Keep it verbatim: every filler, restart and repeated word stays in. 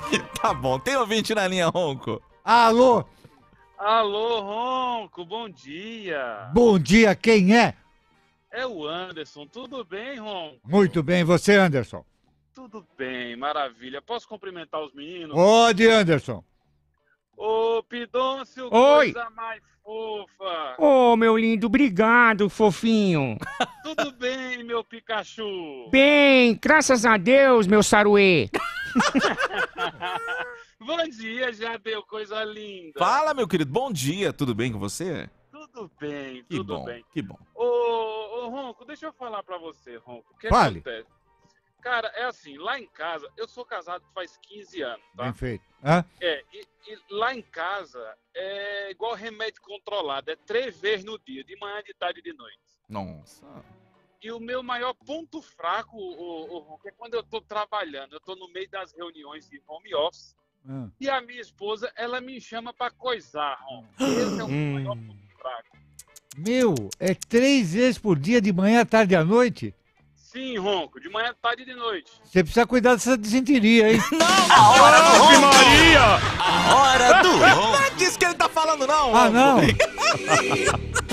Tá bom. Tem ouvinte na linha, Ronco? Alô? Alô, Ronco, bom dia. Bom dia, quem é? É o Anderson, tudo bem, Ronco? Muito bem, você, Anderson? Tudo bem, maravilha. Posso cumprimentar os meninos? Pode, Anderson. Ô, Pidôncio, Oi. coisa mais fofa. Ô, meu lindo, obrigado, fofinho. Tudo bem, meu Pikachu? Bem, graças a Deus, meu saruê. Bom dia, já deu coisa linda. Fala, meu querido. Bom dia. Tudo bem com você? Tudo bem, Que tudo bom, bem. que bom. Ô, ô, Ronco, deixa eu falar pra você, Ronco. O que Fale. acontece? Cara, é assim, lá em casa, eu sou casado faz quinze anos, tá? Bem feito. Hã? É, e, e lá em casa é igual remédio controlado, é três vezes no dia, de manhã, de tarde e de noite. Nossa. E o meu maior ponto fraco, o, o, Ronco, é quando eu tô trabalhando, eu tô no meio das reuniões de home office, Hã? e a minha esposa, ela me chama pra coisar, Ronco. Esse é o meu maior ponto fraco. Meu, é três vezes por dia, de manhã, tarde e à noite? Sim, Ronco, de manhã, tarde e de noite. Você precisa cuidar dessa disenteria, hein? A hora do Ronco! Maria! A hora do Ronco! Não é disso que ele tá falando, não, Ah, Ronco. não?